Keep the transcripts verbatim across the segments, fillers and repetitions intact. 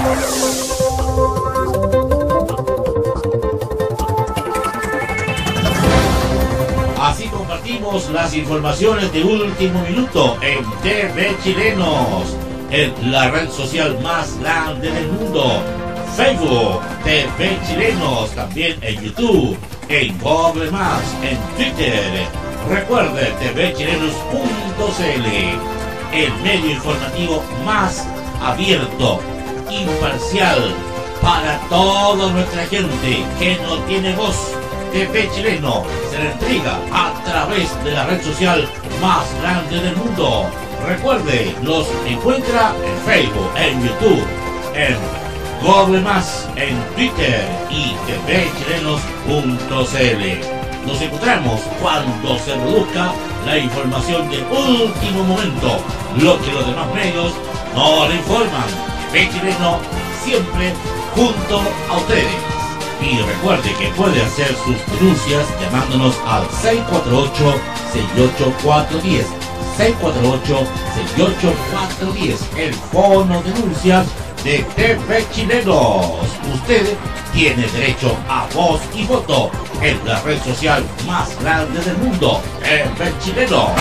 Así compartimos las informaciones de último minuto en T V Chilenos, en la red social más grande del mundo. Facebook, T V Chilenos, también en YouTube, en Google Más, en Twitter. Recuerde T V Chilenos punto c l, el medio informativo más abierto, imparcial, para toda nuestra gente que no tiene voz. T V Chileno se le entrega a través de la red social más grande del mundo. Recuerde, los encuentra en Facebook, en YouTube, en Google Más, en Twitter y T V Chilenos punto c l. Nos encontramos cuando se produzca la información de último momento, lo que los demás medios no le informan. T V Chileno siempre junto a ustedes. Y recuerde que puede hacer sus denuncias llamándonos al seis cuatro ocho, seis ocho cuatro uno cero, seis cuatro ocho, seis ocho cuatro uno cero, el fono denuncias de T V Chilenos. Usted tiene derecho a voz y voto en la red social más grande del mundo, T V Chilenos.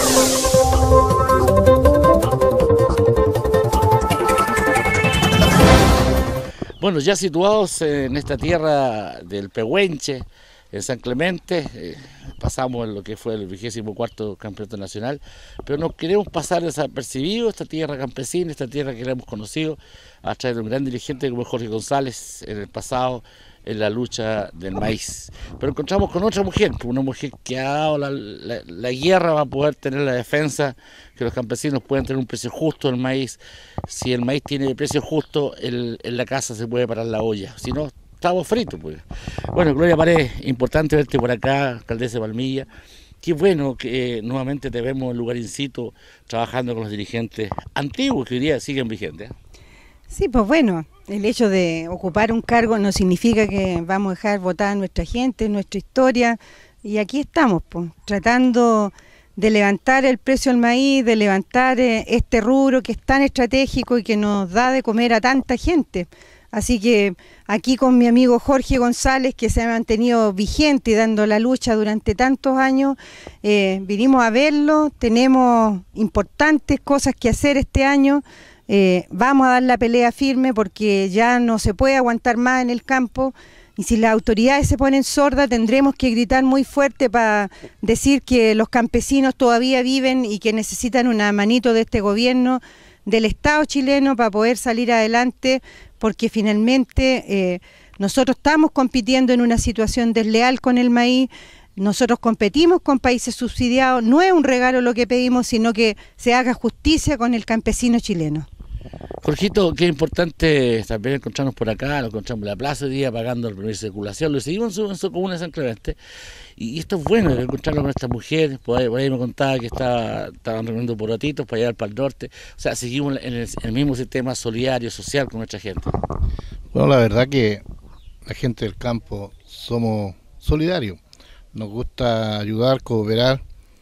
Bueno, ya situados en esta tierra del Pehuenche, en San Clemente, eh, pasamos en lo que fue el vigésimo cuarto campeonato nacional, pero no queremos pasar desapercibido esta tierra campesina, esta tierra que la hemos conocido a través de un gran dirigente como Jorge González en el pasado, en la lucha del maíz. Pero encontramos con otra mujer, una mujer que ha dado la, la, la guerra para poder tener la defensa, que los campesinos puedan tener un precio justo del maíz. Si el maíz tiene precio justo, el, en la casa se puede parar la olla, si no, estamos fritos. Pues. Bueno, Gloria Paredes, importante verte por acá, alcaldesa de Palmilla. Qué bueno que eh, nuevamente te vemos en lugar incito, trabajando con los dirigentes antiguos que hoy día siguen vigentes. Sí, pues bueno, el hecho de ocupar un cargo no significa que vamos a dejar votar a nuestra gente, nuestra historia, y aquí estamos, pues, tratando de levantar el precio del maíz, de levantar eh, este rubro que es tan estratégico y que nos da de comer a tanta gente. Así que aquí con mi amigo Jorge González, que se ha mantenido vigente y dando la lucha durante tantos años, eh, vinimos a verlo, tenemos importantes cosas que hacer este año. Eh, vamos a dar la pelea firme porque ya no se puede aguantar más en el campo, y si las autoridades se ponen sordas tendremos que gritar muy fuerte para decir que los campesinos todavía viven y que necesitan una manito de este gobierno, del Estado chileno, para poder salir adelante, porque finalmente eh, nosotros estamos compitiendo en una situación desleal con el maíz. Nosotros competimos con países subsidiados, no es un regalo lo que pedimos, sino que se haga justicia con el campesino chileno. Jorgito, qué importante también encontrarnos por acá, nos encontramos en la plaza hoy día pagando el permiso de circulación, lo seguimos en su, en su comuna de San Clemente, y, y esto es bueno, encontrarnos con estas mujeres, por ahí, por ahí me contaba que estaba, estaban reuniendo porotitos para llegar para el norte, o sea, seguimos en el, en el mismo sistema solidario, social con nuestra gente. Bueno, la verdad que la gente del campo somos solidarios, nos gusta ayudar, cooperar,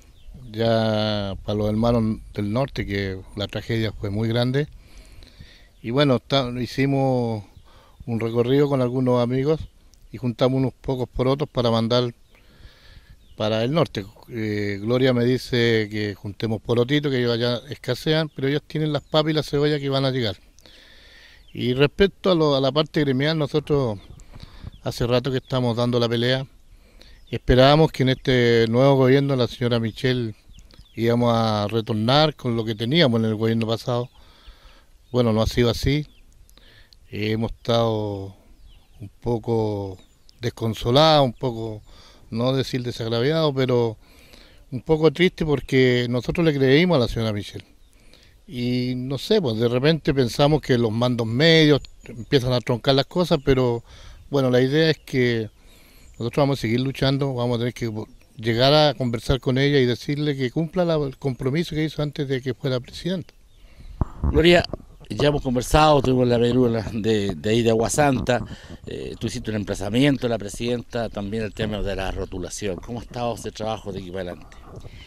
ya para los hermanos del norte, que la tragedia fue muy grande. Y bueno, está, hicimos un recorrido con algunos amigos y juntamos unos pocos porotos para mandar para el norte. Eh, Gloria me dice que juntemos porotitos, que ellos allá escasean, pero ellos tienen las papas y la cebolla que van a llegar. Y respecto a, lo, a la parte gremial, nosotros hace rato que estamos dando la pelea. Esperábamos que en este nuevo gobierno la señora Michelle íbamos a retornar con lo que teníamos en el gobierno pasado. Bueno, no ha sido así, eh, hemos estado un poco desconsolados, un poco, no decir desagraviados, pero un poco tristes porque nosotros le creímos a la señora Michelle. Y no sé, pues de repente pensamos que los mandos medios empiezan a troncar las cosas, pero bueno, la idea es que nosotros vamos a seguir luchando, vamos a tener que llegar a conversar con ella y decirle que cumpla la, el compromiso que hizo antes de que fuera presidenta. Gloria, ya hemos conversado, tuvimos la película de, de ahí de Agua Santa, eh, tú hiciste un emplazamiento, la presidenta, también el tema de la rotulación. ¿Cómo ha estado ese trabajo de aquí para adelante?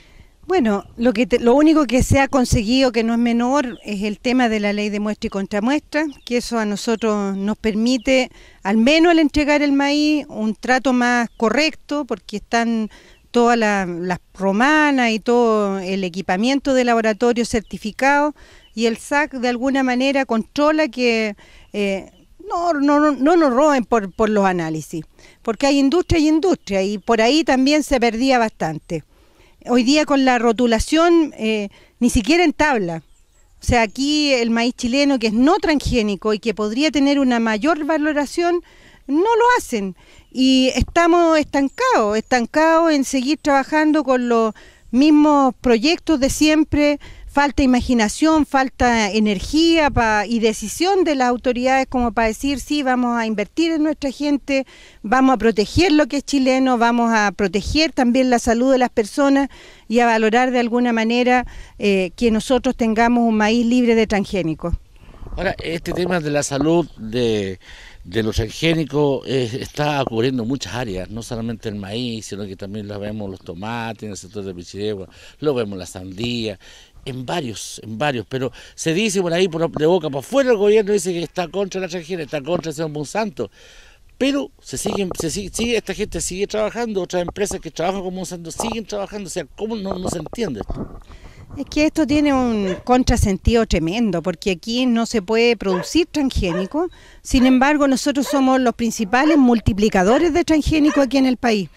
Bueno, lo, que te, lo único que se ha conseguido, que no es menor, es el tema de la ley de muestra y contramuestra, que eso a nosotros nos permite, al menos al entregar el maíz, un trato más correcto, porque están todas la, las romanas y todo el equipamiento de laboratorio certificado, y el S A C de alguna manera controla que eh, no, no, no, no nos roben por, por los análisis, porque hay industria y industria, y por ahí también se perdía bastante. Hoy día con la rotulación eh, ni siquiera en tabla. O sea, aquí el maíz chileno, que es no transgénico y que podría tener una mayor valoración, no lo hacen. Y estamos estancados, estancados en seguir trabajando con los mismos proyectos de siempre. Falta imaginación, falta energía pa, y decisión de las autoridades como para decir, sí, vamos a invertir en nuestra gente, vamos a proteger lo que es chileno, vamos a proteger también la salud de las personas y a valorar de alguna manera eh, que nosotros tengamos un maíz libre de transgénicos. Ahora, este tema de la salud de, de los transgénicos eh, está cubriendo muchas áreas, no solamente el maíz, sino que también lo vemos los tomates, en el sector de Pichidegua, lo vemos la sandía, en varios, en varios, pero se dice por ahí, por, de boca para afuera, el gobierno dice que está contra la transgénica, está contra el señor Monsanto, pero se siguen, se sigue, sigue, esta gente sigue trabajando, otras empresas que trabajan con Monsanto siguen trabajando, o sea, ¿cómo no, no se entiende esto? Es que esto tiene un contrasentido tremendo, porque aquí no se puede producir transgénico, sin embargo nosotros somos los principales multiplicadores de transgénico aquí en el país.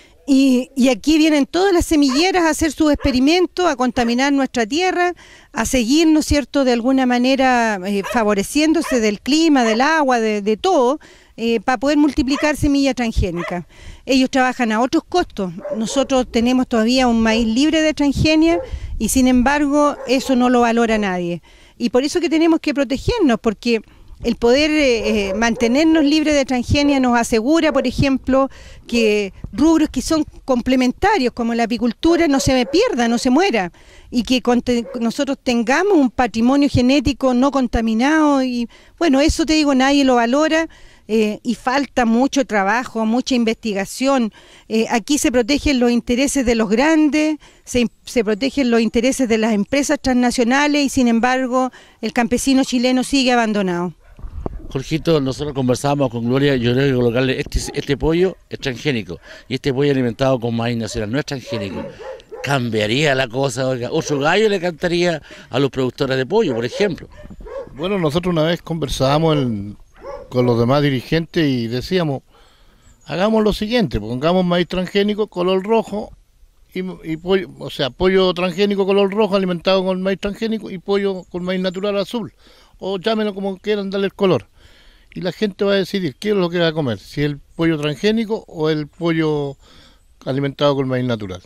Y, y aquí vienen todas las semilleras a hacer sus experimentos, a contaminar nuestra tierra, a seguir, ¿no es cierto?, de alguna manera eh, favoreciéndose del clima, del agua, de, de todo, eh, para poder multiplicar semillas transgénicas. Ellos trabajan a otros costos. Nosotros tenemos todavía un maíz libre de transgenia y sin embargo eso no lo valora nadie. Y por eso que tenemos que protegernos, porque el poder eh, mantenernos libres de transgenia nos asegura, por ejemplo, que rubros que son complementarios, como la apicultura, no se pierda, no se muera, y que nosotros tengamos un patrimonio genético no contaminado, y bueno, eso te digo, nadie lo valora, eh, y falta mucho trabajo, mucha investigación. Eh, aquí se protegen los intereses de los grandes, se, se protegen los intereses de las empresas transnacionales, y sin embargo el campesino chileno sigue abandonado. Jorgito, nosotros conversábamos con Gloria, yo creo que colocarle este, este pollo es transgénico y este pollo alimentado con maíz nacional no es transgénico. Cambiaría la cosa, oiga, otro gallo le cantaría a los productores de pollo, por ejemplo. Bueno, nosotros una vez conversábamos en, con los demás dirigentes y decíamos, hagamos lo siguiente, pongamos maíz transgénico color rojo y, y pollo, o sea, pollo transgénico color rojo alimentado con maíz transgénico y pollo con maíz natural azul, o llámenlo como quieran, darle el color. Y la gente va a decidir qué es lo que va a comer, si el pollo transgénico o el pollo alimentado con maíz natural.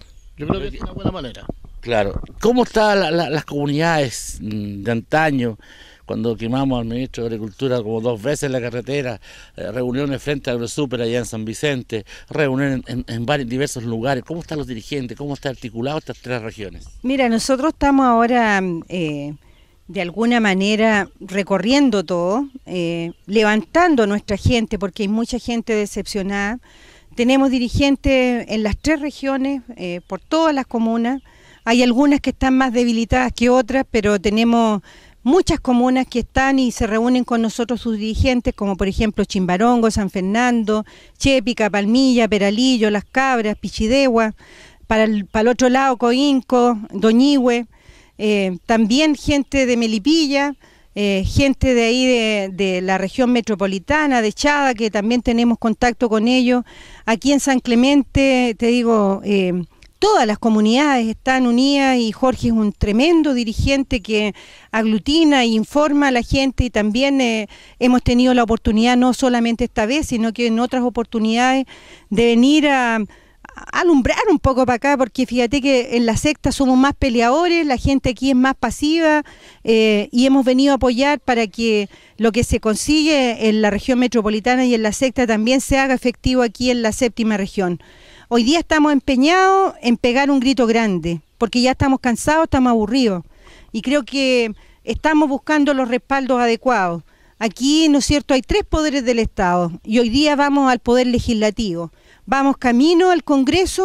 Yo creo que es una buena manera. Claro. ¿Cómo están la, la, las comunidades de antaño, cuando quemamos al ministro de Agricultura como dos veces en la carretera, eh, reuniones frente al Super allá en San Vicente, reuniones en, en, en varios diversos lugares? ¿Cómo están los dirigentes? ¿Cómo están articulados estas tres regiones? Mira, nosotros estamos ahora... Eh, de alguna manera recorriendo todo, eh, levantando a nuestra gente, porque hay mucha gente decepcionada. Tenemos dirigentes en las tres regiones, eh, por todas las comunas. Hay algunas que están más debilitadas que otras, pero tenemos muchas comunas que están y se reúnen con nosotros sus dirigentes, como por ejemplo Chimbarongo, San Fernando, Chépica, Palmilla, Peralillo, Las Cabras, Pichidegua, para el, para el otro lado Coinco, Doñihue. Eh, también gente de Melipilla, eh, gente de ahí de, de la región metropolitana, de Chada, que también tenemos contacto con ellos. Aquí en San Clemente, te digo, eh, todas las comunidades están unidas y Jorge es un tremendo dirigente que aglutina e informa a la gente, y también eh, hemos tenido la oportunidad, no solamente esta vez, sino que en otras oportunidades, de venir a... alumbrar un poco para acá, porque fíjate que en la secta somos más peleadores, la gente aquí es más pasiva, eh, y hemos venido a apoyar para que lo que se consigue en la región metropolitana y en la secta también se haga efectivo aquí en la séptima región. Hoy día estamos empeñados en pegar un grito grande, porque ya estamos cansados, estamos aburridos, y creo que estamos buscando los respaldos adecuados. Aquí, ¿no es cierto?, hay tres poderes del Estado, y hoy día vamos al poder legislativo. Vamos camino al Congreso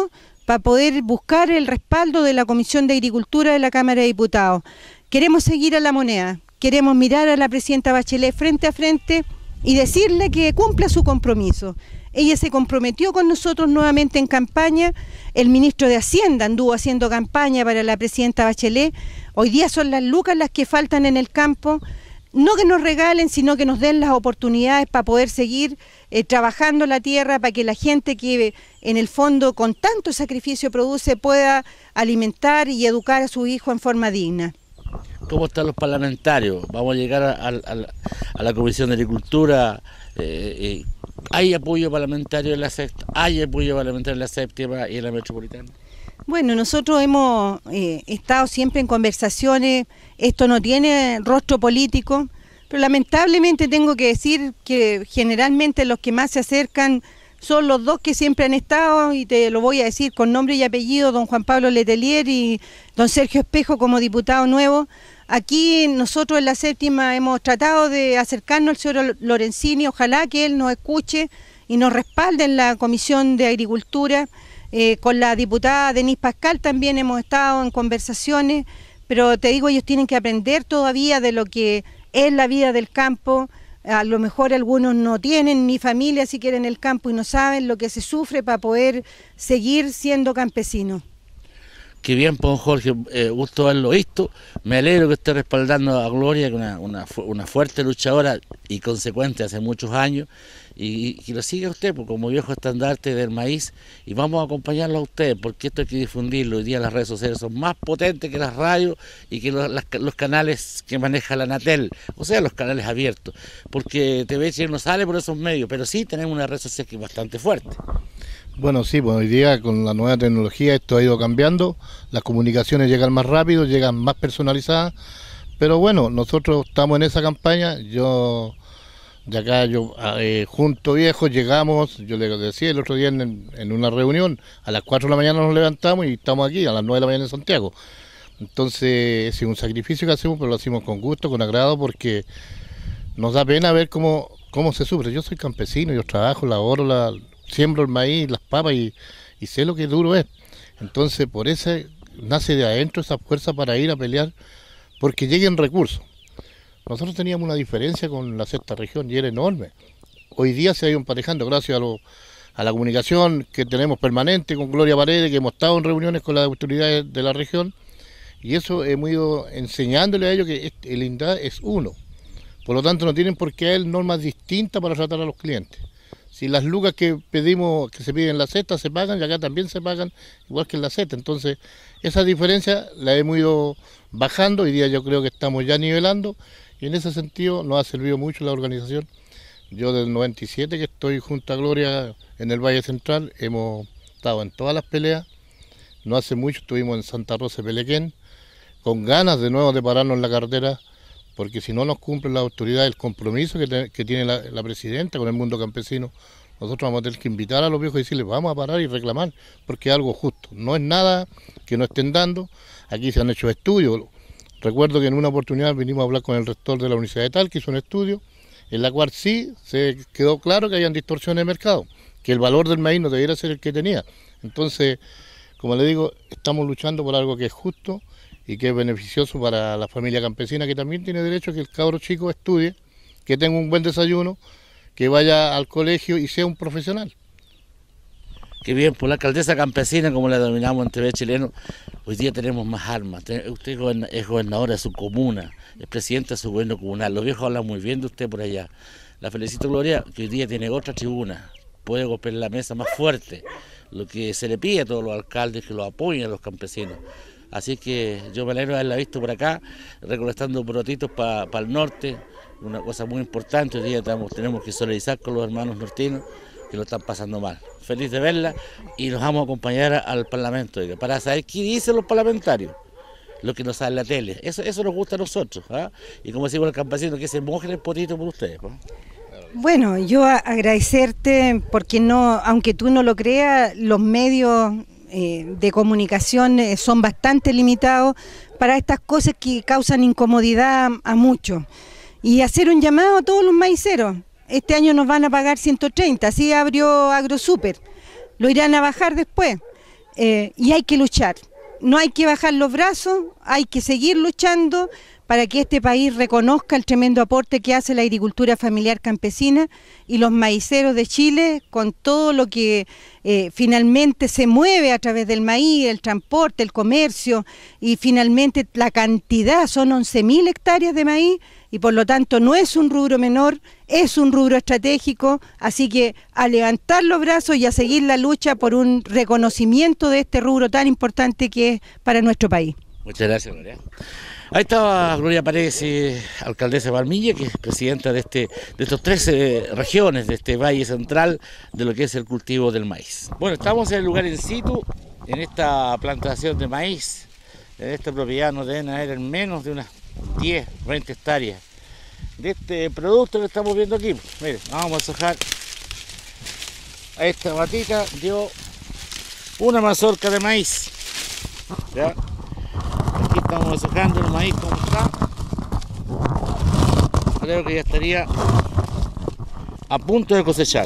para poder buscar el respaldo de la Comisión de Agricultura de la Cámara de Diputados. Queremos seguir a la moneda, queremos mirar a la presidenta Bachelet frente a frente y decirle que cumpla su compromiso. Ella se comprometió con nosotros nuevamente en campaña, el ministro de Hacienda anduvo haciendo campaña para la presidenta Bachelet, hoy día son las lucas las que faltan en el campo, no que nos regalen, sino que nos den las oportunidades para poder seguir eh, trabajando la tierra, para que la gente que en el fondo con tanto sacrificio produce pueda alimentar y educar a sus hijos en forma digna. ¿Cómo están los parlamentarios? Vamos a llegar a, a, a la Comisión de Agricultura. Eh, eh, ¿Hay apoyo parlamentario en la sexta? ¿Hay apoyo parlamentario en la séptima y en la metropolitana? Bueno, nosotros hemos eh, estado siempre en conversaciones, esto no tiene rostro político, pero lamentablemente tengo que decir que generalmente los que más se acercan son los dos que siempre han estado, y te lo voy a decir con nombre y apellido, don Juan Pablo Letelier y don Sergio Espejo como diputado nuevo. Aquí nosotros en la séptima hemos tratado de acercarnos al señor Lorenzini, ojalá que él nos escuche y nos respalde en la Comisión de Agricultura. Eh, con la diputada Denise Pascal también hemos estado en conversaciones, pero te digo, ellos tienen que aprender todavía de lo que es la vida del campo. A lo mejor algunos no tienen ni familia siquiera en el campo y no saben lo que se sufre para poder seguir siendo campesinos. Qué bien, pues, Jorge, eh, gusto haberlo visto. Me alegro que esté respaldando a Gloria, que es una, una, una fuerte luchadora y consecuente hace muchos años, y, y que lo siga usted pues, como viejo estandarte del maíz, y vamos a acompañarlo a usted, porque esto hay que difundirlo. Hoy día las redes sociales son más potentes que las radios y que los, las, los canales que maneja la Anatel, o sea, los canales abiertos, porque T V Chile no sale por esos medios, pero sí tenemos una red social que es bastante fuerte. Bueno, sí, pues hoy día con la nueva tecnología esto ha ido cambiando, las comunicaciones llegan más rápido, llegan más personalizadas, pero bueno, nosotros estamos en esa campaña. Yo de acá, yo eh, junto viejos llegamos, yo les decía el otro día en, en una reunión, a las cuatro de la mañana nos levantamos y estamos aquí, a las nueve de la mañana en Santiago. Entonces es un sacrificio que hacemos, pero lo hacemos con gusto, con agrado, porque nos da pena ver cómo, cómo se sufre. Yo soy campesino, yo trabajo, laboro, la siembro el maíz, las papas y, y sé lo que duro es. Entonces por eso nace de adentro esa fuerza para ir a pelear porque lleguen recursos. Nosotros teníamos una diferencia con la sexta región y era enorme. Hoy día se ha ido emparejando gracias a, lo, a la comunicación que tenemos permanente con Gloria Paredes, que hemos estado en reuniones con las autoridades de la región, y eso hemos ido enseñándole a ellos que el INDAE es uno. Por lo tanto no tienen por qué haber normas distintas para tratar a los clientes. Si las lucas que pedimos, que se piden en la sexta se pagan, y acá también se pagan, igual que en la sexta. Entonces, esa diferencia la hemos ido bajando, hoy día yo creo que estamos ya nivelando, y en ese sentido nos ha servido mucho la organización. Yo desde el noventa y siete que estoy junto a Gloria en el Valle Central, hemos estado en todas las peleas. No hace mucho estuvimos en Santa Rosa de Pelequén, con ganas de nuevo de pararnos en la carretera, porque si no nos cumplen las autoridades el compromiso que, te, que tiene la, la presidenta con el mundo campesino, nosotros vamos a tener que invitar a los viejos y decirles vamos a parar y reclamar, porque es algo justo, no es nada que no estén dando. Aquí se han hecho estudios, recuerdo que en una oportunidad vinimos a hablar con el rector de la Universidad de Tal, que hizo un estudio, en la cual sí se quedó claro que habían distorsiones de mercado, que el valor del maíz no debiera ser el que tenía. Entonces, como le digo, estamos luchando por algo que es justo y que es beneficioso para la familia campesina, que también tiene derecho a que el cabro chico estudie, que tenga un buen desayuno, que vaya al colegio y sea un profesional. Qué bien, por la alcaldesa campesina, como la denominamos en T V Chileno, hoy día tenemos más armas. Usted es gobernadora de su comuna, es presidenta de su gobierno comunal. Los viejos hablan muy bien de usted por allá. La felicito, Gloria, que hoy día tiene otra tribuna, puede golpear la mesa más fuerte, lo que se le pide a todos los alcaldes, que lo apoyen a los campesinos. Así que yo me alegro de haberla visto por acá, recolectando brotitos para pa el norte, una cosa muy importante. Hoy día estamos, tenemos que solidarizar con los hermanos nortinos que lo están pasando mal. Feliz de verla, y nos vamos a acompañar al Parlamento para saber qué dicen los parlamentarios, lo que nos sale en la tele. Eso, eso nos gusta a nosotros, ¿eh? Y como decimos el campesino, que se mojen el potito por ustedes, ¿no? Bueno, yo agradecerte porque no, aunque tú no lo creas, los medios Eh, de comunicación eh, son bastante limitados para estas cosas que causan incomodidad a, a muchos. Y hacer un llamado a todos los maiceros. Este año nos van a pagar ciento treinta, así abrió AgroSuper. Lo irán a bajar después. eh, y hay que luchar. No hay que bajar los brazos, hay que seguir luchando para que este país reconozca el tremendo aporte que hace la agricultura familiar campesina y los maiceros de Chile, con todo lo que eh, finalmente se mueve a través del maíz, el transporte, el comercio, y finalmente la cantidad, son once mil hectáreas de maíz, y por lo tanto no es un rubro menor, es un rubro estratégico, así que a levantar los brazos y a seguir la lucha por un reconocimiento de este rubro tan importante que es para nuestro país. Muchas gracias, Gloria. Ahí estaba Gloria Paredes, eh, alcaldesa de Palmilla, que es presidenta de, este, de estos trece regiones de este valle central de lo que es el cultivo del maíz. Bueno, estamos en el lugar in situ, en esta plantación de maíz. En esta propiedad no deben haber en menos de unas diez, veinte hectáreas de este producto que estamos viendo aquí. Miren, vamos a sacar a esta matita, dio una mazorca de maíz. ¿Ya? Aquí estamos deshojando el maíz como está. Creo que ya estaría a punto de cosechar.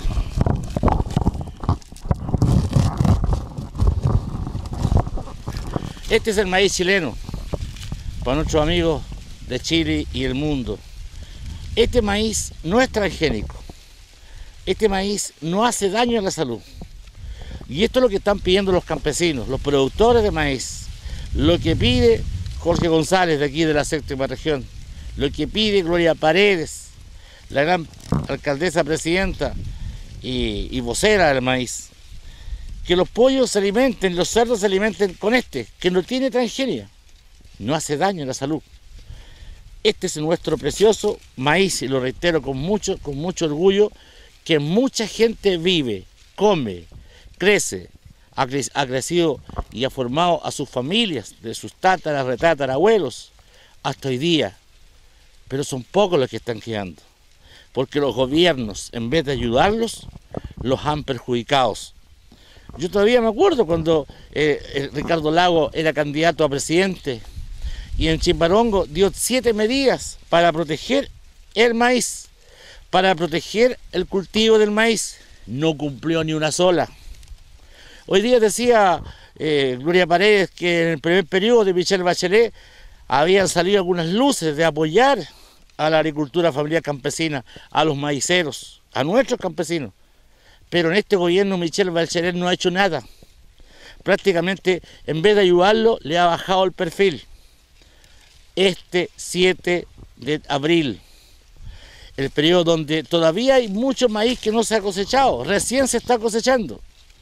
Este es el maíz chileno para nuestros amigos de Chile y el mundo. Este maíz no es transgénico. Este maíz no hace daño a la salud. Y esto es lo que están pidiendo los campesinos, los productores de maíz. Lo que pide Jorge González de aquí de la séptima región. Lo que pide Gloria Paredes, la gran alcaldesa presidenta y, y vocera del maíz. Que los pollos se alimenten, los cerdos se alimenten con este, que no tiene transgenia. No hace daño a la salud. Este es nuestro precioso maíz, y lo reitero con mucho, con mucho orgullo, que mucha gente vive, come, crece, ha, cre ha crecido y ha formado a sus familias, de sus tátaras, retatarabuelos, hasta hoy día. Pero son pocos los que están quedando, porque los gobiernos, en vez de ayudarlos, los han perjudicado. Yo todavía me acuerdo cuando eh, Ricardo Lagos era candidato a presidente, y en Chimbarongo dio siete medidas para proteger el maíz, para proteger el cultivo del maíz. No cumplió ni una sola. Hoy día decía eh, Gloria Paredes que en el primer periodo de Michelle Bachelet habían salido algunas luces de apoyar a la agricultura familiar campesina, a los maiceros, a nuestros campesinos. Pero en este gobierno Michelle Bachelet no ha hecho nada. Prácticamente, en vez de ayudarlo, le ha bajado el perfil. Este siete de abril, el periodo donde todavía hay mucho maíz que no se ha cosechado, recién se está cosechando,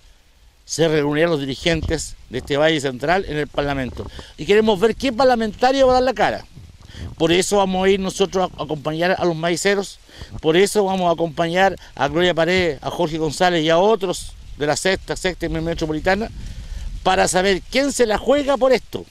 se reunieron los dirigentes de este Valle Central en el Parlamento. Y queremos ver qué parlamentario va a dar la cara. Por eso vamos a ir nosotros a acompañar a los maiceros, por eso vamos a acompañar a Gloria Paredes, a Jorge González y a otros de la sexta, sexta y metropolitana, para saber quién se la juega por esto.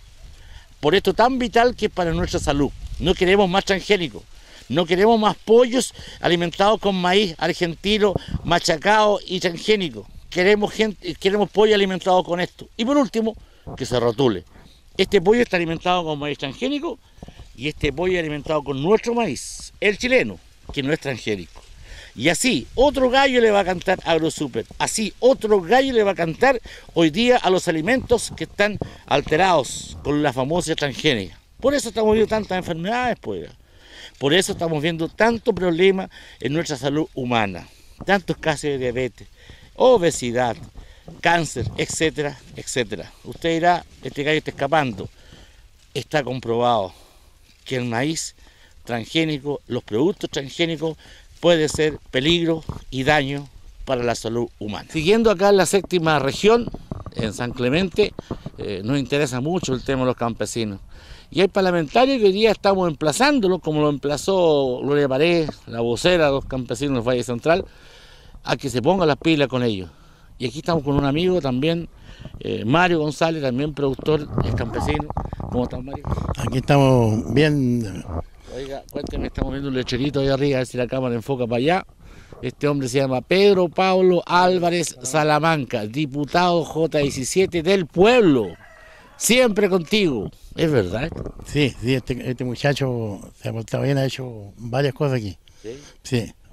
Por esto tan vital que es para nuestra salud. No queremos más transgénicos, no queremos más pollos alimentados con maíz argentino, machacado y transgénico. Queremos, gente, queremos pollo alimentado con esto. Y por último, que se rotule. Este pollo está alimentado con maíz transgénico y este pollo alimentado con nuestro maíz, el chileno, que no es transgénico. Y así, otro gallo le va a cantar a AgroSuper. Así, otro gallo le va a cantar hoy día a los alimentos que están alterados con la famosa transgénica. Por eso estamos viendo tantas enfermedades, pues. Por eso estamos viendo tanto problema en nuestra salud humana. Tantos casos de diabetes, obesidad, cáncer, etcétera, etcétera. Usted dirá, este gallo está escapando. Está comprobado que el maíz transgénico, los productos transgénicos, puede ser peligro y daño para la salud humana. Siguiendo acá en la séptima región, en San Clemente, eh, nos interesa mucho el tema de los campesinos. Y hay parlamentarios que hoy día estamos emplazándolo, como lo emplazó Gloria Paredes, la vocera de los campesinos del Valle Central, a que se pongan las pilas con ellos. Y aquí estamos con un amigo también, eh, Mario González, también productor, es campesino. ¿Cómo estás, Mario? Aquí estamos bien. Oiga, cuénteme, estamos viendo un lecherito ahí arriba, a ver si la cámara enfoca para allá. Este hombre se llama Pedro Pablo Álvarez Salamanca, diputado J diecisiete del pueblo. Siempre contigo. ¿Es verdad esto? Sí, sí, este, este muchacho se ha portado bien, ha hecho varias cosas aquí. ¿Sí? Sí.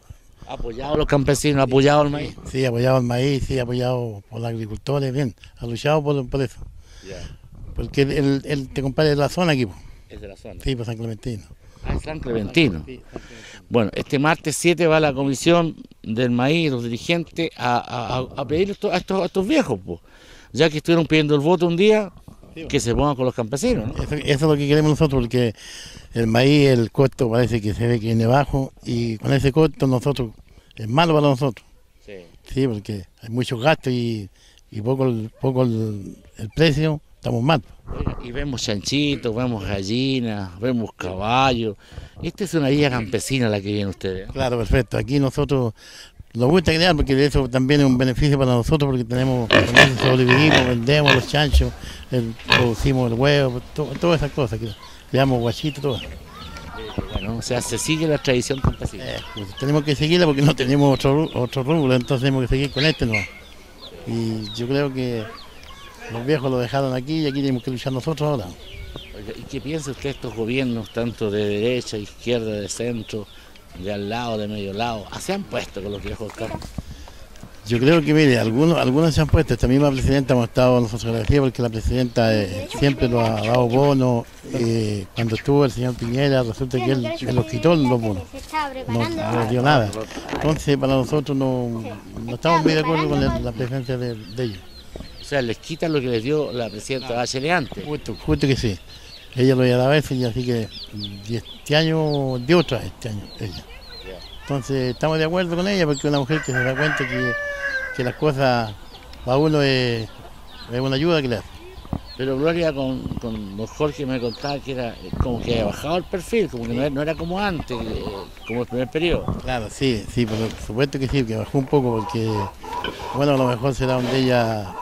¿Ha apoyado a los campesinos, ha apoyado al maíz? Sí, apoyado al maíz, sí, apoyado por los agricultores, bien, ha luchado por, por eso. Ya. Porque él, él te compara de la zona aquí, po. Es de la zona. Sí, por San Clementino. Ah, es San Clementino. Sí, San Clementino. Bueno, este martes siete va la comisión del maíz, los dirigentes, a, a, a pedir esto, a, estos, a estos viejos, pues. Ya que estuvieron pidiendo el voto un día, que se pongan con los campesinos, ¿no? Eso, eso es lo que queremos nosotros, porque el maíz, el costo parece que se ve que viene bajo, y con ese costo nosotros, es malo para nosotros. Sí. Sí, porque hay muchos gastos y, y poco, el, poco el, el precio, estamos mal. Oiga, y vemos chanchitos, vemos gallinas, vemos caballos. Esta es una villa campesina la que viene ustedes, ¿eh? Claro, perfecto. Aquí nosotros nos gusta crear porque de eso también es un beneficio para nosotros, porque tenemos, con eso sobrevivimos, vendemos los chanchos, el- producimos el huevo, to- todas esas cosas, que creamos guachitos, todo. Bueno, o sea, se sigue la tradición campesina. Eh, pues tenemos que seguirla porque no tenemos otro, ru- otro rubro, entonces tenemos que seguir con este, ¿no? Y yo creo que los viejos lo dejaron aquí y aquí tenemos que luchar nosotros ahora. Oiga, ¿y qué piensa usted de estos gobiernos, tanto de derecha, izquierda, de centro, de al lado, de medio lado? ¿Ah, se han puesto con los viejos del campo? Yo creo que, mire, algunos, algunos se han puesto, esta misma presidenta hemos estado nosotros agradecidos porque la presidenta eh, siempre nos ha dado bonos. Eh, cuando estuvo el señor Piñera, resulta que él, él los quitó los bonos, no, no les dio nada. Entonces, para nosotros no, no estamos muy de acuerdo con el- la presencia de, de ellos. O sea, les quitan lo que les dio la presidenta Bachelet antes. Justo, justo que sí. Ella lo había dado eso y así que y este año dio otra, este año ella. Entonces, estamos de acuerdo con ella porque es una mujer que se da cuenta que, que las cosas para uno es, es una ayuda que le hace. Pero Gloria, con, con don Jorge me contaba que era eh, como que había bajado el perfil, como que no era, no era como antes, eh, como el primer periodo. Claro, sí, sí, por supuesto que sí, que bajó un poco porque, bueno, a lo mejor será donde ella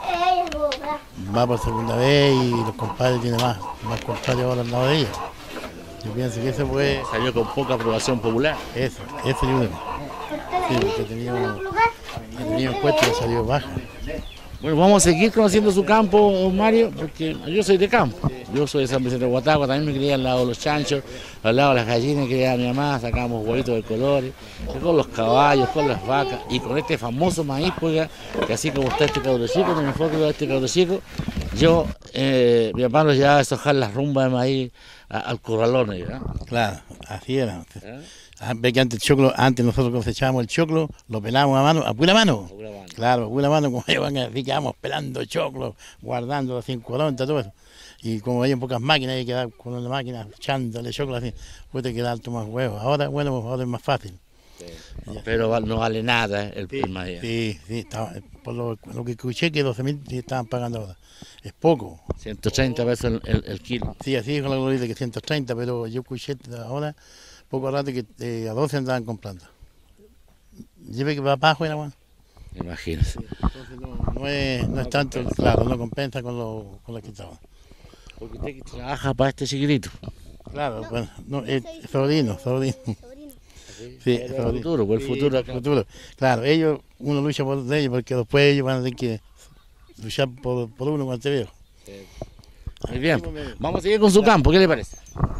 va por segunda vez y los compadres tienen más, más compadres ahora al lado de ella. Yo pienso que eso fue, Salió con poca aprobación popular. eso, eso yo creo. Sí, porque tenía, tenía encuesta y salió baja. Bueno, vamos a seguir conociendo su campo, don Mario, porque yo soy de campo. Yo soy de San Vicente de Guatagua, también me crié al lado de los chanchos, al lado de las gallinas que criaba mi mamá, sacábamos huevitos de colores, y con los caballos, con las vacas, y con este famoso maíz, pues, que así como está este cabro chico, no me enfoco de este cabro chico, yo, eh, mi papá nos llevaba a deshojar las rumbas de maíz a- al corralón, ¿verdad? Claro, así era. ¿Eh? Ah, ve que antes el choclo, antes nosotros cosechábamos el choclo, lo pelábamos a mano, a pura mano. A pura mano. Claro, a pura mano, como ellos van así quedamos pelando choclo, guardando así en cuarenta, todo eso. Y como había pocas máquinas, hay que quedar con una máquina echándole choclo así, puede quedar harto más huevos. Ahora, bueno, ahora es más fácil. Pero va- no vale nada el, el maíz. Sí, sí, estaba- por lo, lo que escuché que doce mil estaban pagando ahora. Es poco. ciento treinta pesos el, el- el kilo. Sí, así dijo la Glorita que ciento treinta, pero yo escuché ahora, poco rato, que eh, a doce andaban comprando. Lleve que va abajo era bueno. Imagínese. Entonces no, no es, no es tanto, claro, no compensa con lo, con lo que estaba. Porque usted que trabaja para este chiquitito. Claro, bueno, no, es sobrino, sobrino. Sí, El sobrino. futuro, pues el Sí, futuro el acá. futuro. Claro, ellos, uno lucha por ellos porque después ellos van a tener que luchar por, por uno cuando esté viejo. Muy bien. Vamos a seguir con su campo, ¿qué le parece?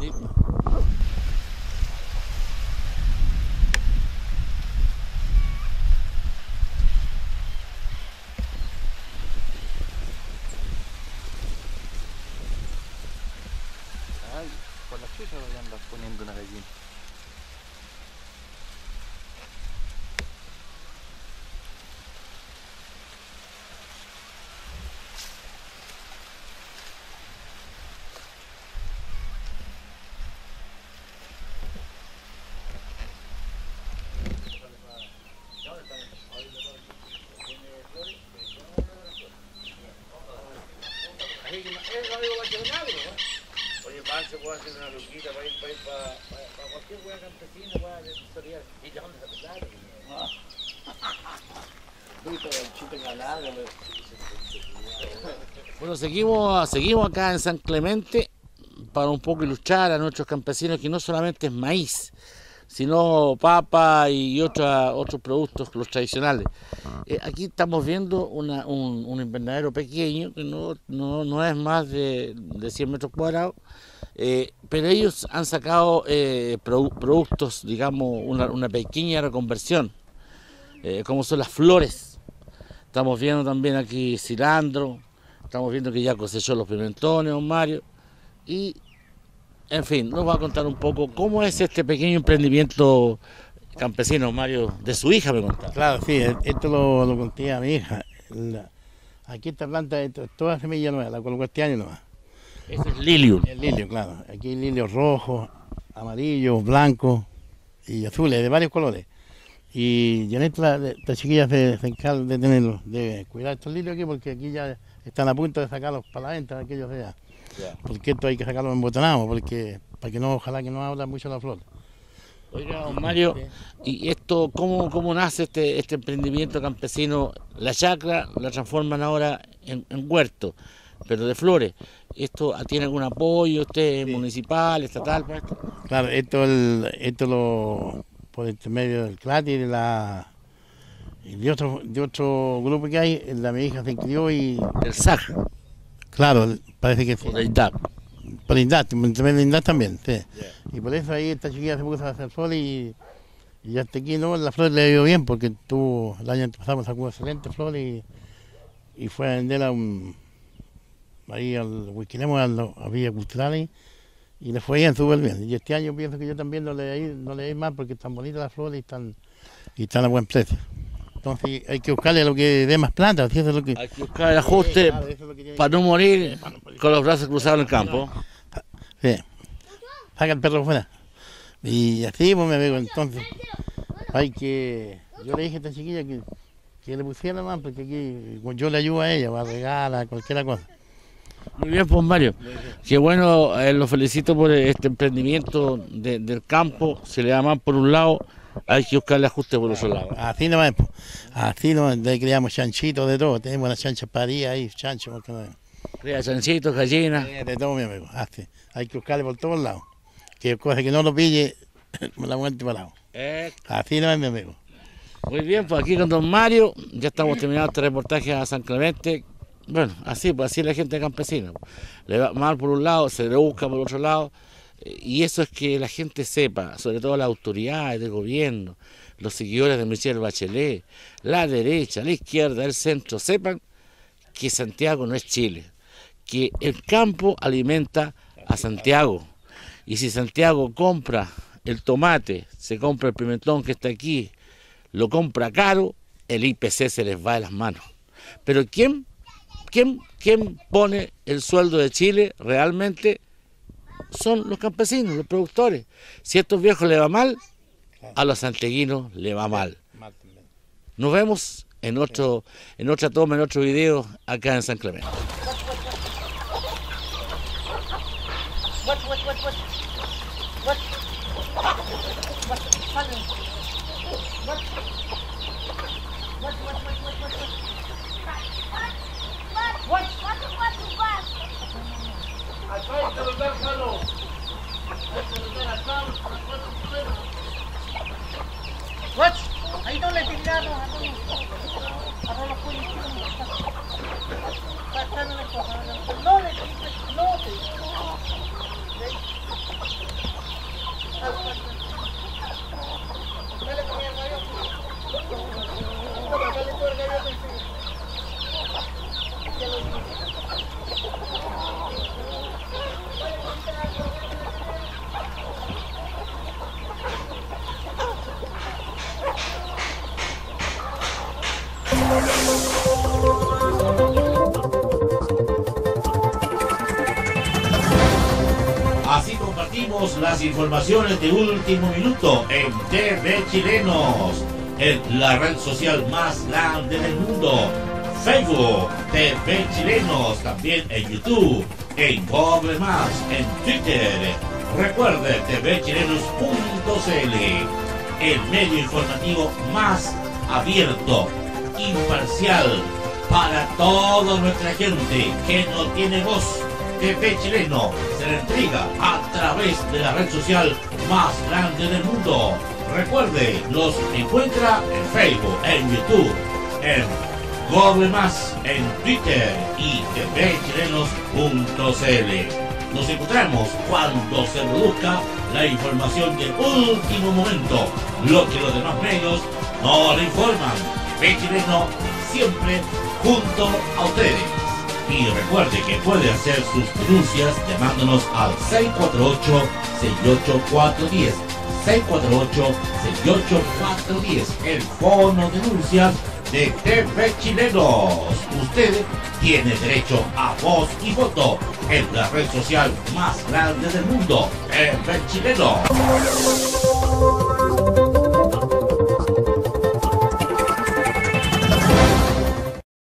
Ay, por la chucha le andas poniendo una gallina. Oye, Pancho, puedo hacer una luquita para ir, para ir para, para, para cualquier hueá campesina, hueá de tutorial. ¿Y de dónde se plata? Bueno, seguimos, seguimos acá en San Clemente para un poco ilustrar a nuestros campesinos que no solamente es maíz, sino papa y otra, otros productos, los tradicionales. Eh, aquí estamos viendo una, un, un invernadero pequeño, que no, no, no es más de, de cien metros cuadrados, eh, pero ellos han sacado eh, produ- productos, digamos, una, una pequeña reconversión. eh, cómo son las flores. Estamos viendo también aquí cilantro, estamos viendo que ya cosechó los pimentones, don Mario, y en fin, nos va a contar un poco cómo es este pequeño emprendimiento campesino, Mario, de su hija, me contaba. Claro, sí, esto lo, lo conté a mi hija. La, aquí esta planta, esto, toda semilla nueva, la colocó este año nomás. Ese es lilium. El lilio, claro. Aquí hay lilios rojos, amarillos, blancos y azules, de varios colores. Y Janet, la, esta chiquilla se, se encarga de tenerlos, de cuidar estos lilios aquí, porque aquí ya están a punto de sacarlos para la venta, aquellos de allá. Yeah. Porque esto hay que sacarlos embotonados, porque para que no, ojalá que no abra mucho la flor. Oiga, don Mario, ¿y esto cómo, cómo nace este, este emprendimiento campesino? La chacra la transforman ahora en, en huerto, pero de flores. ¿Esto tiene algún apoyo usted, sí, municipal, estatal para esto? Claro, esto, el, esto lo por intermedio del C L A T y de la y de otro, de otro grupo que hay, la mi hija se inscribió y... El S A C. Claro, parece que sí. Por el I N D A P. Por el I N D A P, por intermedio del I N D A P también, sí. Yeah. Y por eso ahí esta chiquilla se puso a hacer flores y, y hasta aquí no, la flor le ha ido bien porque tuvo, el año pasado sacó excelentes flores y, y fue a vender a un, ahí al Huiquilemo, a la Villa Cultural y, y le fue bien, súper bien. Y este año pienso que yo también no le voy a ir, no le voy a ir más porque están bonitas las flores y están, y están a buen precio. Entonces hay que buscarle lo que dé más planta. ¿Sí? Eso es lo que... Hay que buscar el ajuste, sí, claro, es lo que para no morir con los brazos cruzados en el campo. Sí. Saca el perro fuera. Y así pues me veo. Entonces hay que... Yo le dije a esta chiquilla que, que le pusiera más porque aquí yo le ayudo a ella, va a regalar, a cualquier cosa. Muy bien, pues Mario. Qué bueno, eh, lo felicito por este emprendimiento de, del campo. Se le da más por un lado. Hay que buscarle ajuste por otro lado. Así nomás, así nomás, criamos chanchitos de todo, tenemos las chanchas paridas ahí, chanchos. Cría chanchitos, gallinas. De todo, mi amigo, así. Hay que buscarle por todos lados. Que cosa que no lo pille, me la muerte para lado. Eh. Así nomás, mi amigo. Muy bien, pues aquí con don Mario, ya estamos terminando este reportaje a San Clemente. Bueno, así, pues así es la gente campesina. Le va mal por un lado, se le busca por otro lado. Y eso es que la gente sepa, sobre todo las autoridades del gobierno, los seguidores de Michelle Bachelet, la derecha, la izquierda, el centro, sepan que Santiago no es Chile, que el campo alimenta a Santiago. Y si Santiago compra el tomate, se compra el pimentón que está aquí, lo compra caro, el I P C se les va de las manos. Pero ¿quién, quién, quién pone el sueldo de Chile realmente? Son los campesinos, los productores. Si a estos viejos le va mal, a los santiaguinos le va mal. Nos vemos en otro, en otra toma, en otro video acá en San Clemente. What? Ahí no le tiraron, a no lo pueden no le no Así compartimos las informaciones de último minuto en T V Chilenos, en la red social más grande del mundo. Facebook, T V Chilenos, también en YouTube, en Google Más, en Twitter. Recuerde T V Chilenos punto c l, el medio informativo más abierto, imparcial, para toda nuestra gente que no tiene voz. T V Chileno se le entrega a través de la red social más grande del mundo. Recuerde, los encuentra en Facebook, en YouTube, en Google Más, en Twitter y T V Chilenos punto c l. Nos encontramos cuando se produzca la información del último momento, lo que los demás medios nos lo informan. T V Chileno siempre junto a ustedes. Y recuerde que puede hacer sus denuncias llamándonos al seis cuatro ocho, seis ocho cuatro uno cero. seis cuatro ocho, seis ocho cuatro uno cero. El fono denuncias de T V Chilenos. Usted tiene derecho a voz y voto en la red social más grande del mundo, T V Chileno.